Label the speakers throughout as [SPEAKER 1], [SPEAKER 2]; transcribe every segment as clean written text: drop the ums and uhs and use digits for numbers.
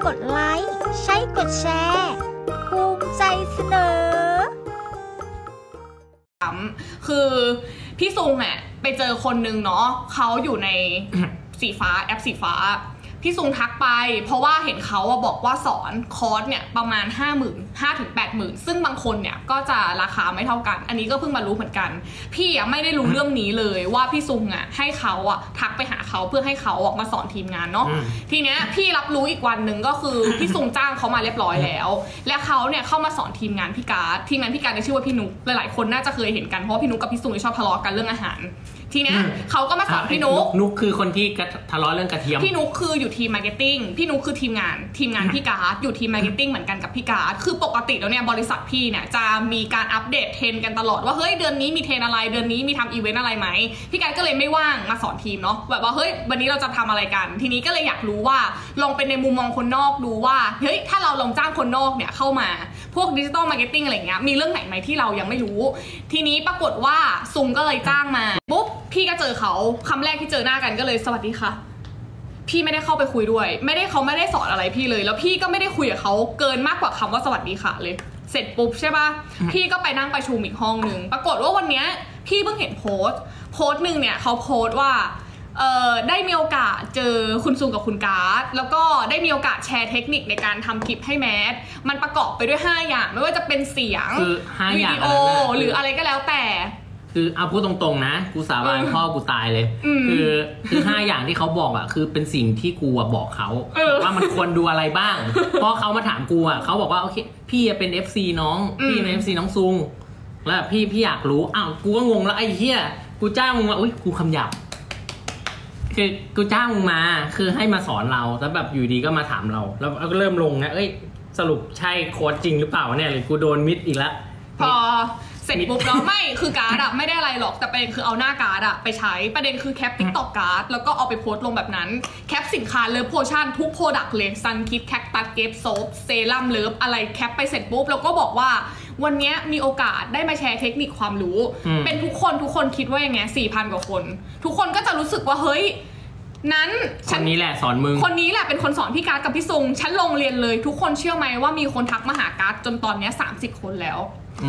[SPEAKER 1] กดไลค์ใช้กดแชร์ภูมิใจเสนอ
[SPEAKER 2] คือพี่ซุงไปเจอคนนึงเนาะเขาอยู่ในสีฟ้าแอปสีฟ้าพี่ซุงทักไปเพราะว่าเห็นเขาบอกว่าสอนคอร์สเนี่ยประมาณ 50,000 ถึง 80,000 ซึ่งบางคนเนี่ยก็จะราคาไม่เท่ากันอันนี้ก็เพิ่งมารู้เหมือนกันพี่ไม่ได้รู้เรื่องนี้เลยว่าพี่ซุงให้เขาทักไปหาเขาเพื่อให้เขาออกมาสอนทีมงานเนาะทีเนี้ยพี่รับรู้อีกวันหนึ่งก็คือพี่ซุงจ้างเขามาเรียบร้อยแล้วและเขาเนี่ยเข้ามาสอนทีมงานพี่การ์ดทีมงานพี่การ์ดในชื่อว่าพี่นุ๊กหลายๆคนน่าจะเคยเห็นกันเพราะพี่นุ๊กกับพี่ซุงชอบทะเลาะกันเรื่องอาหารทีเนี้ยเขาก็มาสอนพี่นุ๊
[SPEAKER 3] กคือคนที่ทะเลาะเรื่องกระเทียม
[SPEAKER 2] พี่นุ๊กคืออยู่ทีมมาร์เก็ตติ้งพี่นุ๊กคือทีมงานพี่การ์ดอยู่ทีมมาร์เก็ตติ้งเหมือนกันกับพี่การ์ดคือปกติแล้วเนี่ยบริษัทพี่เนี่ยจะมีการอัปเดตเทรนกันตลอดว่าเฮ้ยเดือนนี้มีเทรนอะไรเดือนนี้มีทำอีเวนต์อะไรไหมพี่การ์ดก็เลยไม่ว่างมาสอนทีมเนาะแบบว่าเฮ้ยวันนี้เราจะทำอะไรกันทีนี้ก็เลยอยากรู้ว่าลองเป็นในมุมมองคนนอกดูว่าเฮ้ยถ้าเราลองจ้างคนนอกเนี่ยเข้ามาพวกดิจิตอลมาร์เก็ตติ้งอะไรเงี้ยมีเรื่องไหนไหมที่เรายังไม่รู้ทีนี้ปรากฏว่าซุงก็เลยจ้างมาปุ๊บพี่ก็เจอเขาคำแรกที่เจอหน้ากันก็เลยสวัสดีค่ะพี่ไม่ได้เข้าไปคุยด้วยเขาไม่ได้สอนอะไรพี่เลยแล้วพี่ก็ไม่ได้คุยกับเขาเกินมากกว่าคำว่าสวัสดีค่ะเลยเสร็จปุ๊บใช่ป่ะพี่ก็ไปนั่งประชุมอีกห้องหนึ่งปรากฏว่าวันนี้พี่เพิ่งเห็นโพสต์หนึ่งเนี่ยเขาโพสต์ว่าได้มีโอกาสเจอคุณซุงกับคุณการ์ดแล้วก็ได้มีโอกาสแชร์เทคนิคในการทำคลิปให้แมสมันประกอบไปด้วย5อย่างไม่ว่าจะเป็นเสียงวิดีโอหรืออะไรก็แล้วแต่
[SPEAKER 3] คือเอาพูดตรงๆนะกูสาบานพ่อกูตายเลยคือ5อย่างที่เขาบอกคือเป็นสิ่งที่กูบอกเขาว่ามันควรดูอะไรบ้างเพราะเขามาถามกูเขาบอกว่าโอเคพี่เป็น FC น้องพี่เป็น FC น้องซุงแล้วพี่อยากรู้กูก็งงแล้วไอ้เหี้ยกูจ้างมึงมาอุ้ยกูคำหยาบคือกูจ้างมึงมาคือให้มาสอนเราแล้วแบบอยู่ดีก็มาถามเราแล้วก็เริ่มลงนะสรุปใช่โค้ดจริงหรือเปล่าเนี่ยเลยกูโดนมิดอีกแล้ว
[SPEAKER 2] พอเสร็จปุ๊บแล้วไม่คือการ์ดไม่ได้อะไรหรอกแต่ประเด็นคือเอาหน้าการ์ดไปใช้ประเด็นคือแคป TikTok การ์ดแล้วก็เอาไปโพสต์ลงแบบนั้นแคปสินค้าเลิฟโพชั่นทุกโปรดักต์เลยซันคิดแคคตัสเกฟโซฟเซรั่มเลิฟอะไรแคปไปเสร็จปุ๊บแล้วก็บอกว่าวันนี้มีโอกาสได้มาแชร์เทคนิคความรู้เป็นทุกคนคิดว่าอย่างไง 4,000 กว่าคนทุกคนก็จะรู้สึกว่าเฮ้ยนั้น
[SPEAKER 3] คนนี้แหละสอนมึง
[SPEAKER 2] คนนี้แหละเป็นคนสอนพี่การ์ดกับพี่ซุงฉันลงเรียนเลยทุกคนเชื่อไหมว่ามีคนทักมาหาการ์ดจนตอนนี้30 คนแล้ว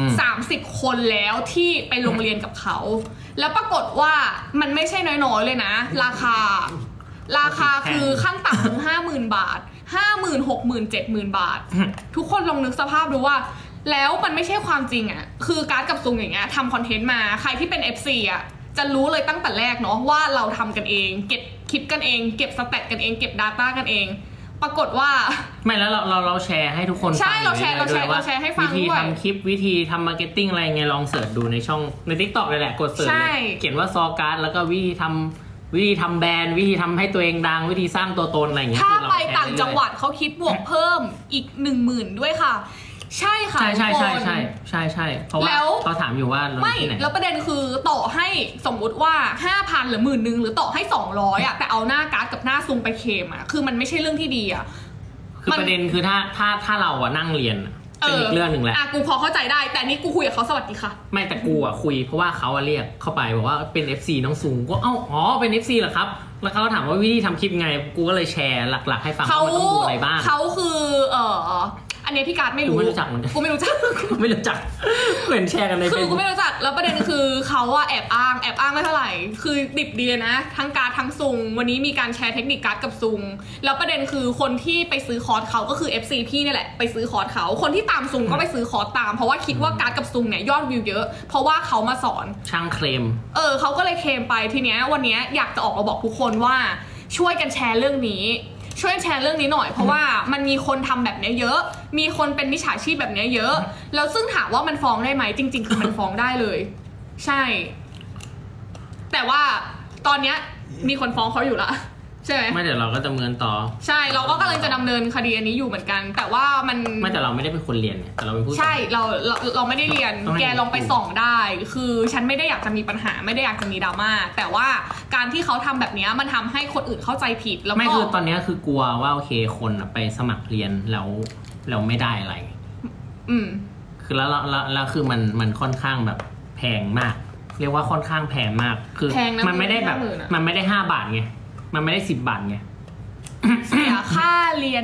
[SPEAKER 2] 30 คนแล้วที่ไปโรงเรียนกับเขาแล้วปรากฏว่ามันไม่ใช่น้อยๆเลยนะราคาคือขั้นต่ำถึง 50,000 บาท 50,000 60,000 70,000 บาททุกคนลองนึกสภาพดูว่าแล้วมันไม่ใช่ความจริงคือการ์ดกับซุงอย่างเงี้ยทำคอนเทนต์มาใครที่เป็น FC จะรู้เลยตั้งแต่แรกเนาะว่าเราทำกันเองเก็บคลิปกันเองเก็บสแตทกันเองเก็บ Data กันเองปรากฏว่า
[SPEAKER 3] ไม่แล้วเราแชร์ให้ทุกคน
[SPEAKER 2] ใช่เราแชร์ให้ฟังด้วย
[SPEAKER 3] วิธีทำคลิปวิธีทำมาร์เก็ตติ้งอะไรไงลองเสิร์ชดูในช่องใน TikTok เลยแหละกดเสิร์ชเลยเขียนว่าซอการ์ดแล้วก็วิธีทำแบรนด์วิธีทำให้ตัวเองดังวิธีสร้างตัวตนอะไรอย่างเงี้ย
[SPEAKER 2] ถ้าไปต่างจังหวัดเขาคิดบวกเพิ่มอีก 10,000 ด้วยค่ะใช่ค่ะ
[SPEAKER 3] ใช่เพราะว่าเขาถามอยู่ว่า
[SPEAKER 2] ไม่แล้วประเด็นคือต่อให้สมมุติว่า 5,000 หรือ10,000 หรือต่อให้200แต่เอาหน้าการ์ดกับหน้าซุงไปเคมคือมันไม่ใช่เรื่องที่ดี
[SPEAKER 3] คือประเด็นคือถ้าเรานั่งเรียนเป็นอีกเรื่องหนึ่งแหละ
[SPEAKER 2] กูพอเข้าใจได้แต่นี่กูคุยกับเขาสวัสดีค่ะ
[SPEAKER 3] ไม่แต่กูคุยเพราะว่าเขาเรียกเข้าไปบอกว่าเป็น FC น้องซุงก็เป็น FC เหรอครับแล้วเขาถามว่าวิธีทำคลิปไงกูก็เลยแชร์หลักๆให้ฟังว่ามันต้องดูอะไรบ้าง
[SPEAKER 2] เขาคืออันนี้พี่การ์ดไม่รู้
[SPEAKER 3] ไม่รู้จักมัน
[SPEAKER 2] กูไม่รู้จัก
[SPEAKER 3] เหมือนแชร์กันในเฟซบุ๊ก
[SPEAKER 2] กูไม่รู้จักแล้วประเด็นคือเขาแอบอ้างไม่เท่าไหร่คือดิบดีนะทั้งการ์ดทั้งซุงวันนี้มีการแชร์เทคนิคการ์ดกับซุงแล้วประเด็นคือคนที่ไปซื้อคอร์สเขาก็คือ FC พี่นี่แหละไปซื้อคอร์สเขาคนที่ตามซุงก็ไปซื้อคอร์สตามเพราะว่าคิดว่าการ์ดกับซุงเนี่ยยอดวิวเยอะเพราะว่าเขามาสอน
[SPEAKER 3] ช่างเคลม
[SPEAKER 2] เขาก็เลยเคลมไปทีเนี้ยวันนี้อยากจะออกมาบอกทุกคนว่าช่วยกันแชร์เรื่องนี้ช่วยแชร์เรื่องนี้หน่อยเพราะว่ามันมีคนทำแบบนี้เยอะมีคนเป็นมิจฉาชีพแบบนี้เยอะแล้วซึ่งถามว่ามันฟ้องได้ไหมจริงๆคือมันฟ้องได้เลยใช่แต่ว่าตอนนี้มีคนฟ้องเขาอยู่ละใช่ไหม
[SPEAKER 3] ไม่เดี๋ยวเราก็ดำเนินต่อ
[SPEAKER 2] ใช่เราก็กำลังจะดำเนินคดีอันนี้อยู่เหมือนกันแต่ว่ามัน
[SPEAKER 3] ไม่แต่เราไม่ได้เป็นคนเรียนเนี่ยแต่เราเป็นผู้
[SPEAKER 2] ใช่เราไม่ได้เรียนแกลองไปส่องได้คือฉันไม่ได้อยากจะมีปัญหาไม่ได้อยากจะมีดราม่าแต่ว่าการที่เขาทำแบบนี้มันทำให้คนอื่นเข้าใจผิดแล้วก็
[SPEAKER 3] ไม่คือตอนนี้คือกลัวว่าโอเคคนไปสมัครเรียนแล้วไม่ได้อะไรคือแล้วคือมันค่อนข้างแบบแพงมากเรียกว่าค่อนข้างแพงมากคือมันไม่ได้แบบมันไม่ได้5 บาทไงมันไม่ได้10 บาทไง
[SPEAKER 2] เสียค่าเรียน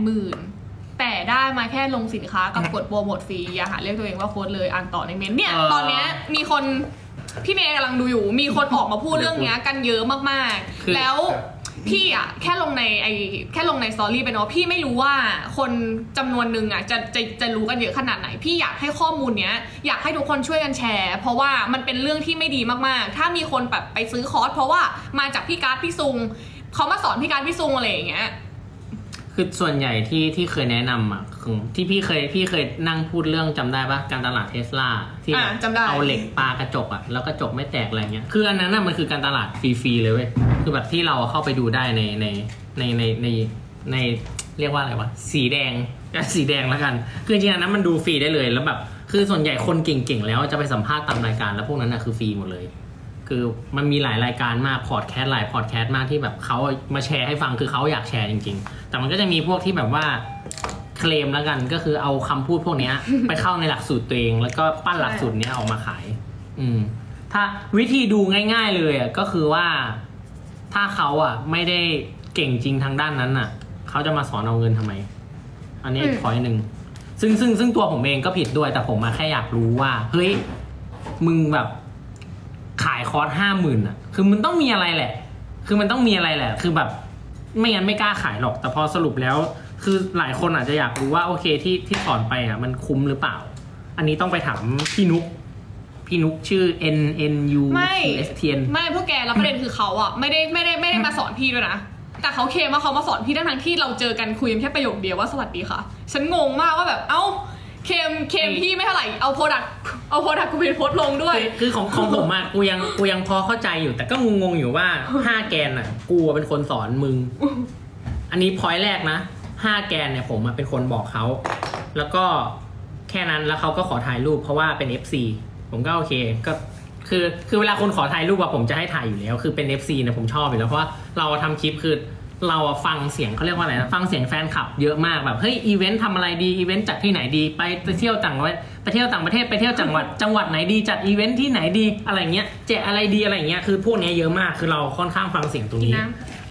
[SPEAKER 2] 80,000 แต่ได้มาแค่ลงสินค้ากับกดโปรโมทฟรีอย่าหาเรียกตัวเองว่าโค้ดเลยอ่านต่อในเมนเนี่ยตอนเนี้ยมีคนพี่เมย์กำลังดูอยู่มีคนออกมาพูดเรื่องนี้กันเยอะมากๆแล้วพี่อ่ะแค่ลงในสตอรี่ไปเนาะพี่ไม่รู้ว่าคนจำนวนหนึ่งอ่ะจะรู้กันเยอะขนาดไหนพี่อยากให้ข้อมูลเนี้ยอยากให้ทุกคนช่วยกันแชร์เพราะว่ามันเป็นเรื่องที่ไม่ดีมากๆถ้ามีคนแบบไปซื้อคอร์สเพราะว่ามาจากพี่การ์ดพี่ซุงเขามาสอนพี่การ์ดพี่ซุงอะไรอย่างเงี้ย
[SPEAKER 3] คือส่วนใหญ่ที่เคยแนะนำอ่ะที่พี่เคยนั่งพูดเรื่องจำได้ปะการตลาดเทสลาที่เอาเหล็กปากระจกอ่ะแล้วกระจกไม่แตกอะไรเงี้ยคืออันนั้นน่ะมันคือการตลาดฟรีๆเลยเว้ยคือแบบที่เราเข้าไปดูได้ในเรียกว่าอะไรวะสีแดงแล้วกันคือจริงๆอันนั้นมันดูฟรีได้เลยแล้วแบบคือส่วนใหญ่คนเก่งๆแล้วจะไปสัมภาษณ์ตามรายการแล้วพวกนั้นน่ะคือฟรีหมดเลยคือมันมีหลายรายการมากพอดแคสต์หลายพอดแคสต์มากที่แบบเขามาแชร์ให้ฟังคือเขาอยากแชร์จริงๆแต่มันก็จะมีพวกที่แบบว่าเคลมแล้วกันก็คือเอาคำพูดพวกนี้ ไปเข้าในหลักสูตรตัวเองแล้วก็ปั้นหลักสูตรนี้ออกมาขายถ้าวิธีดูง่ายๆเลยอ่ะก็คือว่าถ้าเขาอ่ะไม่ได้เก่งจริงทางด้านนั้นอ่ะเขาจะมาสอนเอาเงินทำไมอันนี้พอยต์หนึ่งซึ่งตัวผมเองก็ผิดด้วยแต่ผมมาแค่อยากรู้ว่าเฮ้ยมึงแบบขายคอร์ส50,000อ่ะคือมันต้องมีอะไรแหละคือแบบไม่งั้นไม่กล้าขายหรอกแต่พอสรุปแล้วคือหลายคนอาจจะอยากรู้ว่าโอเคที่สอนไปอ่ะมันคุ้มหรือเปล่าอันนี้ต้องไปถามพี่นุ๊กชื่อ NNU STN
[SPEAKER 2] ไม่พวกแกแล้วประเด็นคือเขาอ่ะไม่ได้มาสอนพี่ด้วยนะแต่เขาเคลมว่าเขามาสอนพี่ทั้งที่เราเจอกันคุยกันแค่ประโยคเดียวว่าสวัสดีค่ะฉันงงมากว่าแบบเอ้าเคมพี่ไม่เท่าไหร่เอาโปรดักต์กูไปโพสต์ลงด้วย
[SPEAKER 3] คือของผมอ่ะกูยังพอเข้าใจอยู่แต่ก็งงอยู่ว่า5แกนอ่ะกูเป็นคนสอนมึงอันนี้พอยต์แรกนะ5แกนเนี่ยผมเป็นคนบอกเขาแล้วก็แค่นั้นแล้วเขาก็ขอถ่ายรูปเพราะว่าเป็น FC ผมก็โอเคก็คือเวลาคนขอถ่ายรูปอะผมจะให้ถ่ายอยู่แล้วคือเป็น FC เนี่ยผมชอบอยู่แล้วเพราะว่าเราทำคลิปคือเราฟังเสียงเขาเรียกว่าอะไรนะฟังเสียงแฟนคลับเยอะมากแบบเฮ้ยอีเวนต์ทำอะไรดีอีเวนต์จัดที่ไหนดีไปเที่ยวต่างประเทศไปเที่ยวจังหวัดไหนดีจัดอีเวนต์ที่ไหนดีอะไรเงี้ยแจกอะไรดีอะไรเงี้ยคือพวกนี้เยอะมากคือเราค่อนข้างฟังเสียงตรงนี้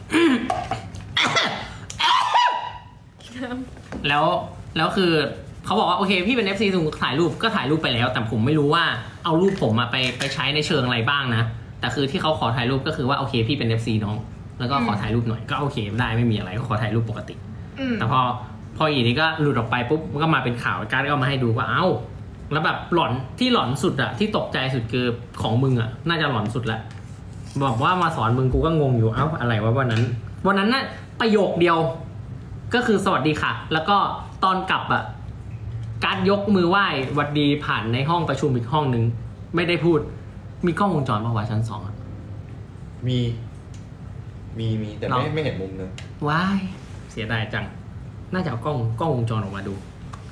[SPEAKER 3] แล้วคือเขาบอกว่าโอเคพี่เป็น FC สูงถ่ายรูปก็ถ่ายรูปไปแล้วแต่ผมไม่รู้ว่าเอารูปผมไปใช้ในเชิงอะไรบ้างนะแต่คือที่เขาขอถ่ายรูปก็คือว่าโอเคพี่เป็น FC น้องแล้วก็ขอถ่ายรูปหน่อยก็โอเคได้ไม่มีอะไรก็ขอถ่ายรูปปกติแต่พออีนี้ก็หลุดออกไปปุ๊บมันก็มาเป็นข่าวการก็มาให้ดูว่าเอ้าแล้วแบบหลอนสุดอะที่ตกใจสุดคือของมึงอะน่าจะหลอนสุดละบอกว่ามาสอนมึงกูก็งงอยู่เอ้าอะไรวะวันนั้นน่ะประโยคเดียวก็คือสวัสดีค่ะแล้วก็ตอนกลับอะการยกมือไหว้หวัดดีผ่านในห้องประชุมอีกห้องนึงไม่ได้พูดมีกล้องวงจรป่าววะชั้น2อะ
[SPEAKER 4] มีแต่ไม่เห็นมุมนึง
[SPEAKER 3] ว้ายเสียดายจังน่าจะเอากล้องวงจรออกมาดู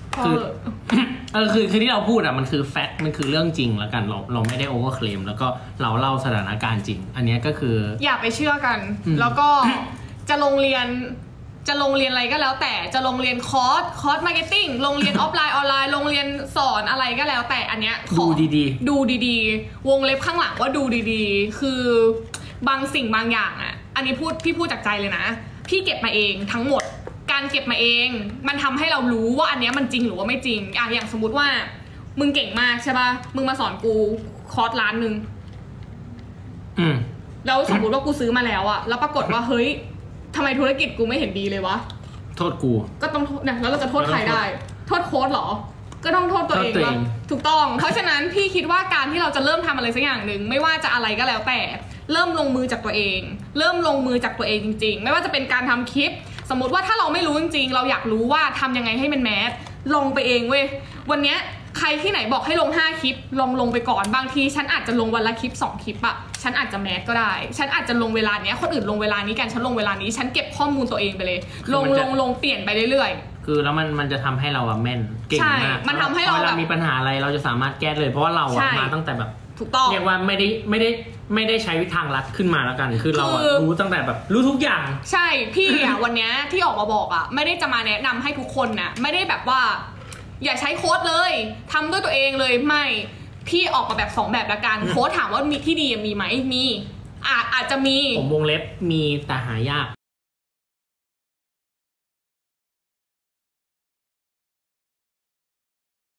[SPEAKER 3] คือที่เราพูดอะมันคือแฟกต์มันคือเรื่องจริงแล้วกันเราไม่ได้โอเวอร์เคลมแล้วก็เราเล่าสถานการณ์จริงอันนี้ก็คือ
[SPEAKER 2] อย่าไปเชื่อกันแล้วก็จะลงเรียนอะไรก็แล้วแต่จะลงเรียนคอร์สมาร์เก็ตติ้งลงเรียนออฟไลน์ออนไลน์ลงเรียนสอนอะไรก็แล้วแต่อันเนี้ย
[SPEAKER 3] ดู
[SPEAKER 2] ดีวงเล็บข้างหลังว่าดูดีๆคือบางสิ่งบางอย่างอ่ะอันนี้พี่พูดจากใจเลยนะพี่เก็บมาเองทั้งหมดการเก็บมาเองมันทำให้เรารู้ว่าอันเนี้ยมันจริงหรือว่าไม่จริงอย่างสมมติว่ามึงเก่งมากใช่ป่ะมึงมาสอนกูคอร์ส1 ล้านแล้วสมมติว่ากูซื้อมาแล้วอ่ะแล้วปรากฏว่าเฮ้ยทำไมธุรกิจกูไม่เห็นดีเลยวะ
[SPEAKER 3] โทษกู
[SPEAKER 2] ก็ต้องโทษนะแล้วเราจะโทษใครได้โทษโค้ดหรอก็ต้องโทษตัวเองว่าถูกต้องเพราะฉะนั้นพี่คิดว่าการที่เราจะเริ่มทำอะไรสักอย่างหนึ่งไม่ว่าจะอะไรก็แล้วแต่เริ่มลงมือจากตัวเองจริงๆไม่ว่าจะเป็นการทำคลิปสมมติว่าถ้าเราไม่รู้จริงๆเราอยากรู้ว่าทำยังไงให้มันแมสลงไปเองเว้ยวันเนี้ยใครที่ไหนบอกให้ลง5 คลิปลงไปก่อนบางทีฉันอาจจะลงวันละคลิป2 คลิปอะฉันอาจจะแมสก็ได้ฉันอาจจะลงเวลาเนี้ยคนอื่นลงเวลานี้กันฉันลงเวลานี้ฉันเก็บข้อมูลตัวเองไปเลยลงเปลี่ยนไปเรื่อยๆ
[SPEAKER 3] คือแล้วมันจะทำให้เราแม่นเก่งมาก
[SPEAKER 2] มันทำให้เรา
[SPEAKER 3] มีปัญหาอะไรเราจะสามารถแก้เลยเพราะว่าเรามาตั้งแต่แบบ
[SPEAKER 2] ถูกต้อง
[SPEAKER 3] เรียกว่าไม่ได้ใช้วิธีทางลัดขึ้นมาแล้วกันคือเรารู้ตั้งแต่แบบรู้ทุกอย่าง
[SPEAKER 2] ใช่พี่อะวันนี้ที่ออกมาบอกอะไม่ได้จะมาแนะนำให้ทุกคนนะไม่ได้แบบว่าอย่าใช้โค้ดเลยทำด้วยตัวเองเลยไม่พี่ออกมาแบบ2 แบบละกันโค้ดถามว่ามีที่ดีมีไหมมีอาจจะมี
[SPEAKER 3] ผมวงเล็บมีแต่หายาก